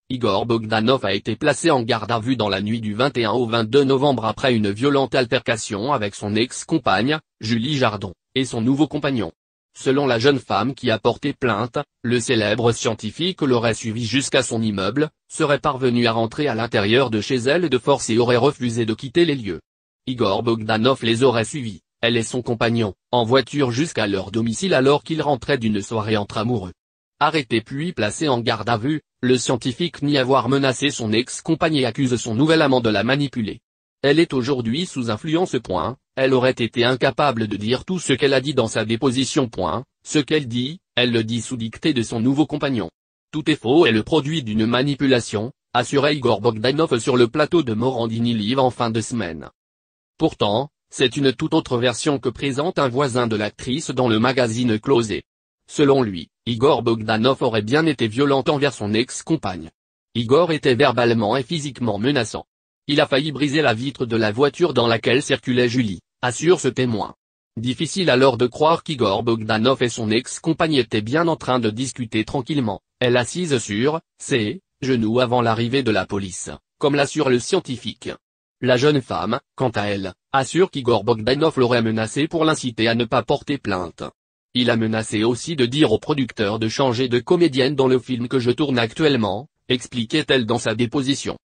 Igor Bogdanov a été placé en garde à vue dans la nuit du 21 au 22 novembre après une violente altercation avec son ex-compagne, Julie Jardon, et son nouveau compagnon. Selon la jeune femme qui a porté plainte, le célèbre scientifique l'aurait suivi jusqu'à son immeuble, serait parvenu à rentrer à l'intérieur de chez elle de force et aurait refusé de quitter les lieux. Igor Bogdanov les aurait suivis, elle et son compagnon, en voiture jusqu'à leur domicile alors qu'ils rentraient d'une soirée entre amoureux. Arrêté puis placé en garde à vue, le scientifique nie avoir menacé son ex-compagne et accuse son nouvel amant de la manipuler. Elle est aujourd'hui sous influence. Elle aurait été incapable de dire tout ce qu'elle a dit dans sa déposition. Ce qu'elle dit, elle le dit sous dictée de son nouveau compagnon. Tout est faux et le produit d'une manipulation, assurait Igor Bogdanov sur le plateau de Morandini Live en fin de semaine. Pourtant, c'est une toute autre version que présente un voisin de l'actrice dans le magazine Closé. Selon lui, Igor Bogdanov aurait bien été violent envers son ex-compagne. Igor était verbalement et physiquement menaçant. Il a failli briser la vitre de la voiture dans laquelle circulait Julie, assure ce témoin. Difficile alors de croire qu'Igor Bogdanov et son ex-compagne étaient bien en train de discuter tranquillement, elle assise sur ses genoux avant l'arrivée de la police, comme l'assure le scientifique. La jeune femme, quant à elle, assure qu'Igor Bogdanov l'aurait menacée pour l'inciter à ne pas porter plainte. Il a menacé aussi de dire au producteur de changer de comédienne dans le film que je tourne actuellement, expliquait-elle dans sa déposition.